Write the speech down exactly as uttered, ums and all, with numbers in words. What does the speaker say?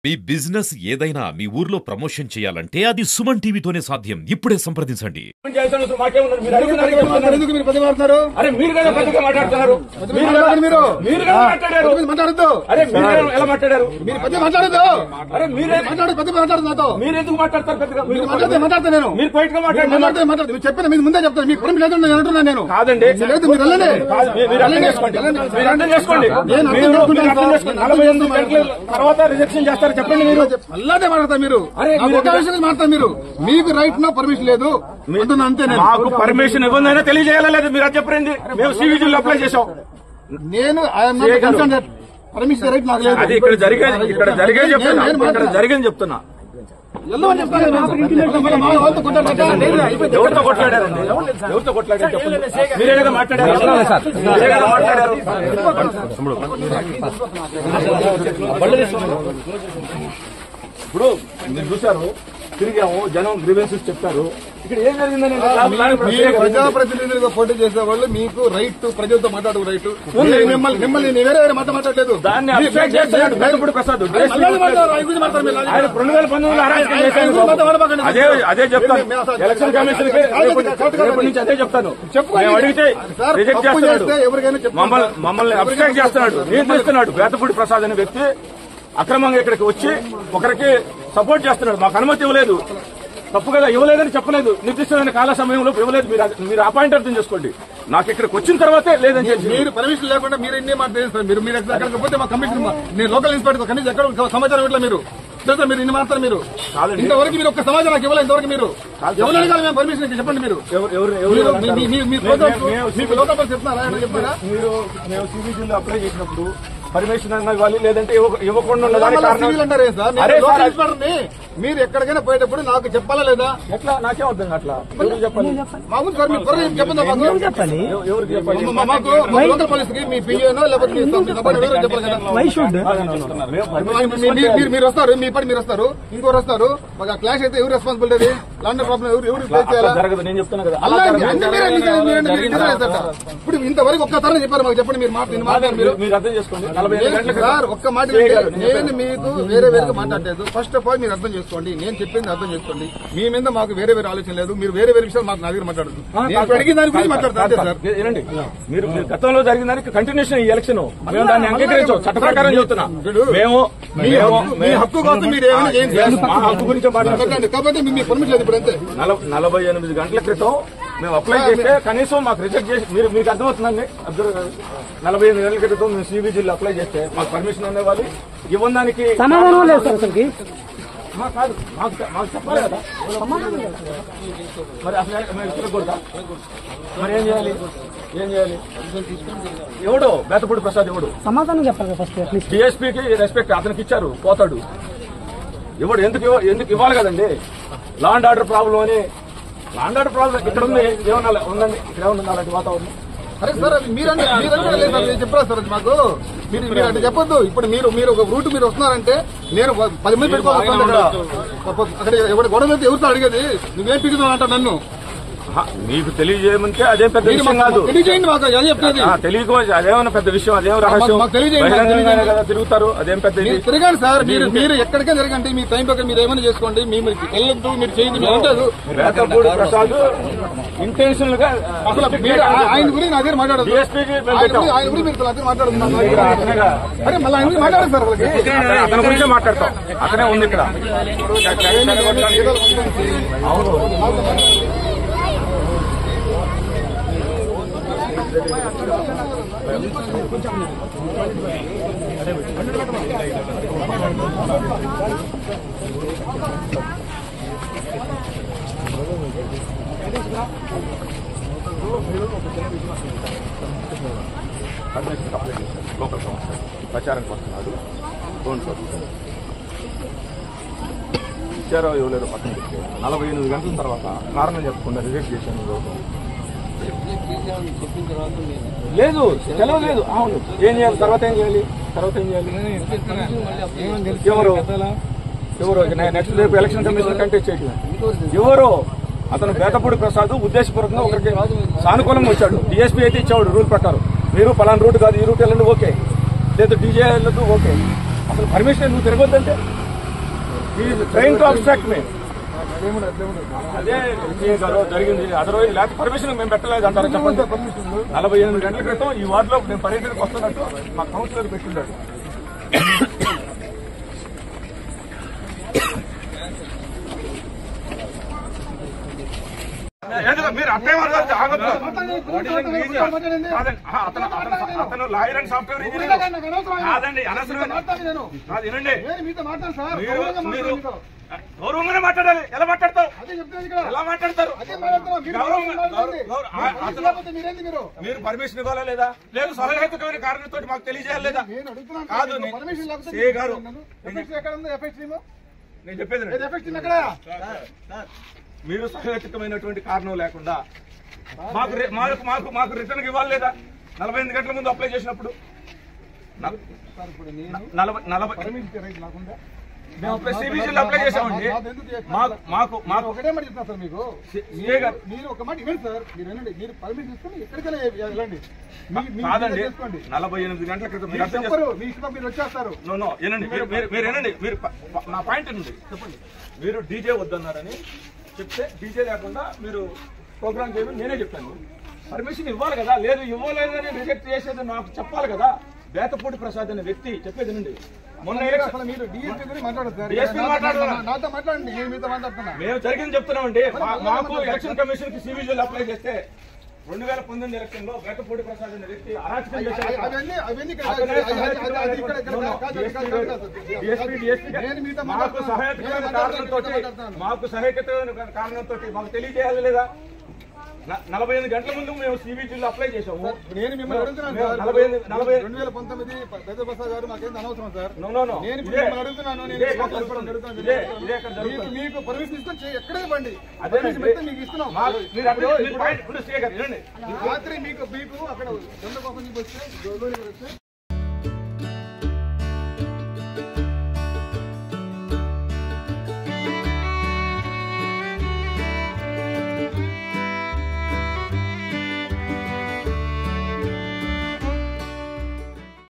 మీ business ఏదైనా మీ ఊర్లో promotion చేయాలంటే అది సుమన్ టీవీతోనే సాధ్యం. ఇప్పుడే సంప్రదించండి. చెప్పిన మీరు ముందే చెప్తాను. మీకు పర్మిషన్ లేదు అంటున్నాను నేను. కాదండి, తర్వాత రిజెక్షన్ చేస్తారు. చెప్పండి, మీరు అలాగే మాట్లాడతారు. మీరు ఒక విషయం మాట్లాడతారు. మీరు మీకు రైట్ నో పర్మిషన్ లేదు అంటున్నా అంతే. మాకు పర్మిషన్ ఇవ్వదైనా తెలియజేయాలా లేదు మీరు అది చెప్పండి. మేము సివిజిల్ అప్లై చేసాం. నేను పర్మిషన్ రైట్ నాకు లేదు. అది ఇక్కడ జరిగేది ఇక్కడ జరిగేది చెప్తున్నా ఇక్కడ జరిగింది చెప్తున్నా. ఎవరితో కొట్లాడారండి? ఎవరితో కొట్లాడారు? మీరే కదా మాట్లాడారు. ఇప్పుడు మీరు చూశారు, తిరిగాము, జనం గ్రీవెన్సెస్ చెప్పారు. ఇక్కడ ఏం జరిగిందని ప్రజాప్రతినిధులుగా పోటీ చేసే వాళ్ళు మీకు రైట్, ప్రజలతో మాట్లాడు రైట్. మిమ్మల్ని మిమ్మల్ని వేరే వేరే మాట మాట్లాడలేదు. దాన్ని ప్రసాద్ రెండు వేల పంతొమ్మిదిలో అదే అదే చెప్తాను. ఎలక్షన్ కమిషన్ నుంచి అదే చెప్తాను. అడిగితే రిజెక్ట్ చేస్తున్నాడు, మమ్మల్ని మమ్మల్ని అబ్స్ట్రాక్ట్ చేస్తున్నాడు, నియంత్రిస్తున్నాడు. వేతపూడి ప్రసాద్ అనే వ్యక్తి అక్రమంగా ఇక్కడికి వచ్చి ఒకరికి సపోర్ట్ చేస్తున్నాడు. మాకు అనుమతి ఇవ్వలేదు. తప్పు కదా, ఇవ్వలేదని చెప్పలేదు. నిర్దిష్టమైన కాల సమయంలో ఇవ్వలేదు. మీరు మీరు ఆ పాయింట్ అర్థం చేసుకోండి. నాకు ఇక్కడికి వచ్చిన తర్వాతే లేదని చెప్పి మీరు పర్మిషన్ లేకుండా మీరు ఎన్ని మాట తెలుస్తారు. మీరు మీరు ఎక్కడికి పోతే మా కమిషన్, నేను లోకల్ ఇన్స్పెక్టర్ కనీసం ఎక్కడ సమాచారం ఇట్లా మీరు తెలుసా? మీరు ఇన్ని మాత్రం మీరు ఇంతవరకు మీరు ఒక్క సమాచారం నాకు ఇవ్వలేదు. ఇంతవరకు మీరు ఎవరైనా కానీ మేము పర్మిషన్ చెప్పండి. మీరు లోకల్ చెప్తున్నారా చెప్తారా? మీరు మేము సివిజిల్ అప్లై చేసినప్పుడు పర్మిషన్ అన్న ఇవ్వాలి, లేదంటే ఇవ్వకుండా అంటారే సార్. మీరు ఎక్కడికైనా పోయేటప్పుడు నాకు చెప్పాలా లేదా? ఎట్లా నాకే అర్థం అట్లా చెప్పాలి. మాకు సార్ మీరు చెప్పండి. మాకు లోకల్ పోలీస్ కి మీ పిఏనో లేకపోతే చెప్పాలి కదా. మీరు వస్తారు, మీ పని మీరు వస్తారు, ఇంకోరు వస్తారు. మాకు ఆ క్లాష్ అయితే ఎవరు రెస్పాన్సిబిలిటీ? లాండ్ ప్రాబ్లం ఎవరు ఎవరు ఫేస్ చేయాలి? నేను చెప్తాను కదా. ఇప్పుడు ఇంతవరకు ఒక్కసారి చెప్పారు మాకు. చెప్పండి, మీరు మాట్లాడారు. మీరు అర్థం చేసుకోండి. సార్ ఒక్క మాట, నేను మీకు వేరే వేరే మాట్లాడలేదు. ఫస్ట్ ఆఫ్ ఆల్ మీరు అర్థం చేసుకోండి. నేను చెప్పింది అర్థం చేసుకోండి. మీ మీద మాకు వేరే వేరే ఆలోచన లేదు. మీరు వేరే వేరే విషయాలు మాకు నా దగ్గర మాట్లాడదు. అడిగిన దాని గురించి మాట్లాడతారు సార్. ఏనండి, మీరు గతంలో జరిగిన దానికి కంటిన్యూషన్ ఈ ఎలక్షన్ మేము దాన్ని అంగీకరించాం. చట్ట ప్రకారం చెప్తున్నా. మేము మీ హక్కు కోసం మీరు ఏమైనా చేయండి. మా హక్కు గురించి మాట్లాడండి. కాబట్టి మీ పర్మిషన్ లేదు. ఇప్పుడు అంతే నలభై ఎనిమిది గంటల క్రితం మేము అప్లై చేస్తే కనీసం మాకు రిజెక్ట్ చేసి మీరు మీకు అర్థమవుతుందండి. అబ్జర్వ్, నలభై ఎనిమిది గంటల క్రితం మేము సిబిజిల్ అప్లై చేస్తే మాకు పర్మిషన్ అనేవాళ్ళు ఇవ్వడానికి సమాధానం లేదు సార్. అసలుకి కాదు, మాకు మాకు చెప్పాలి కదా. మరి అసలు మేము ఇచ్చకూడదా? మరి ఏం చేయాలి? ఏం చేయాలి? ఎవడు బేతపూడి ప్రసాద్ ఎవడు సమాధానం చెప్పాలి. ఫస్ట్ డిఎస్పీకి రెస్పెక్ట్ అతనికి ఇచ్చారు, పోతాడు. ఎవడు ఎందుకు ఎందుకు ఇవ్వాలి కదండి? లా అండ్ ఆర్డర్ ప్రాబ్లం అని. లా అండ్ ఆర్డర్ ప్రాబ్లం ఇక్కడ ఉంది. ఏమన్నా ఉందండి? ఇక్కడ ఏమన్నా అలాంటి వాతావరణం? అరే సార్, మీరంటే మీరంటే చెప్పలేదు సార్ మాకు. మీరు మీరు అంటే చెప్పొద్దు. ఇప్పుడు మీరు మీరు ఒక రూట్ మీరు వస్తున్నారంటే నేను పది మంది పెట్టుకోవాలి. అక్కడ ఎవరి గొడవ ఎవరితో అడిగేది? నువ్వేం పిగుతావు అంట నన్ను. మీకు తెలియజేయమంటే అదేం పెద్ద విషయం కాదు. తెలియజేయండి మాకు. అది చెప్తుంది తెలియకో అదేమన్నా పెద్ద విషయం, అదేం రహస్యం. తిరుగుతారు, అదేం పెద్ద తిరగండి సార్. మీరు మీరు ఎక్కడికే తిరగండి. మీ టైం పక్కన మీరు ఏమైనా చేసుకోండి. మీరు వెళ్ళొద్దు, మీరు చేయండి. వేతపూడి ప్రసాద్ ఇంటెన్షనల్ గా అసలు ఆయన గురించి నా దగ్గర మాట్లాడదు. ఆయన గురించి మీరు దగ్గర మాట్లాడుతున్నారు. అరే మళ్ళీ ఆయన గురించి మాట్లాడదు సార్. వాళ్ళకి అతని గురించే మాట్లాడతాం. అతనే ఉంది ఇక్కడ. అవును, లోకల్ సంస్థ ప్రచారానికి వస్తున్నాడు. ఇచ్చారో ఇవ్వలేదో పక్కన పెట్టి నలభై ఎనిమిది గంటల తర్వాత కారణం చెప్పకుండా రిజెక్ట్ చేశాను. లేదు, సెలవు లేదు. అవును, ఏం చేయాలి? తర్వాత ఏం చేయాలి? తర్వాత ఏం చేయాలి? ఎవరు ఎవరు నెక్స్ట్ రేపు ఎలక్షన్ కమిషన్ కంటెస్ట్ చేయడం ఎవరు? అతను బేతపూడి ప్రసాద్ ఉద్దేశపూర్వకంగా ఒకరికి సానుకూలంగా వచ్చాడు. డిఎస్పీ అయితే ఇచ్చాడు రూల్ ప్రకారం. మీరు పలానా రూట్ కాదు, ఈ రూట్ వెళ్ళండి, ఓకే. లేదు డీజేలకు ఓకే. అసలు పర్మిషన్ నువ్వు తిరగొద్దంటే ట్రైన్ టు అబ్స్ట్రాక్ట్ మీ అదే గారు జరిగింది. అదర్వైజ్ లేకపోతే పర్మిషన్ మేము పెట్టలేదు అంటారు. చెప్పండి. నలభై ఎనిమిది గంటల క్రితం ఈ వార్డులో నేను పర్యటనకు వస్తున్నట్టు మా కౌన్సిలర్ పెట్టిండాడు. మీరు అట్టే అతను లాయర్ అండ్ సాఫ్ట్వేర్ ఇంజనీర్ కాదండి. అనవసరం వినండి. మీరు గౌరవంగానే మాట్లాడాలి. ఎలా మాట్లాడతావు? ఎలా మాట్లాడతారు? మీరు పర్మిషన్ ఇవ్వాలా లేదా? లేదు సహేతుకమైన కారణంతో మాకు తెలియజేయాలి లేదా? కాదు సిఏ గారు నేను చెప్పేది మీరు సహేతుకమైనటువంటి కారణం లేకుండా మాకు మాకు మాకు మాకు రిటర్న్ ఇవ్వాలి లేదా? నలభై ఎనిమిది గంటల ముందు అప్లై చేసినప్పుడు నలభై నలభై మేము సిబిసిలో అప్లై చేసామండి. మాకు మాకు ఒకటే మాట చెప్తున్నా సార్. మీకు మీరు ఒక మాట ఇవ్వండి సార్. మీరు వినండి. మీరు పర్మిషన్ తీసుకుని ఎక్కడికైనా వెళ్ళండి. కాదండి నలభై ఎనిమిది గంటల క్రితం మీ ఇష్టం మీరు వచ్చేస్తారు. నో నో వినండి. మీరు మీరు వినండి. మీరు నా పాయింట్ ఉంది. చెప్పండి. మీరు డీజే వద్దన్నారని చెప్తే డీజే లేకుండా మీరు ప్రోగ్రామ్ చేయమని నేనే చెప్పాను. పర్మిషన్ ఇవ్వాలి కదా. లేదు ఇవ్వలేదని రిజెక్ట్ చేసేది నాకు చెప్పాలి కదా. బేతపూడి ప్రసాద్ అనే వ్యక్తి చెప్పేది నుండి మొన్న అసలు మీరు డిఎస్పీ గురించి మాట్లాడతారు. నాతో మాట్లాడండి. నేను మీతో మాట్లాడుతున్నా. మేము జరిగింది చెప్తున్నామండి. మాకు ఎలక్షన్ కమిషన్ కి సివిజిల్ అప్లై చేస్తే రెండు వేల పంతొమ్మిది ఎలక్షన్ లో బేతపూడి ప్రసాద్ అనే వ్యక్తి అరాచకం చేశారు. మాకు సహాయకమైన కారణంతో మాకు సహాయకమైన కారణంతో మాకు తెలియజేయాలి లేదా? నలభై ఎనిమిది గంటల ముందు మేము సిబిజిలో అప్లై చేసాము. నేను మిమ్మల్ని అడుగుతున్నాను రెండు వేల పంతొమ్మిది పెద్ద ప్రసాద్ గారు మాకేం అనవసరం సార్. నేను మిమ్మల్ని అడుగుతున్నాను. మీకు పర్మిషన్ తీసుకొని ఎక్కడే ఇవ్వండి. మీకు ఇస్తున్నాం. రాత్రి మీకు మీకు అక్కడ దొంగ కోసం వస్తే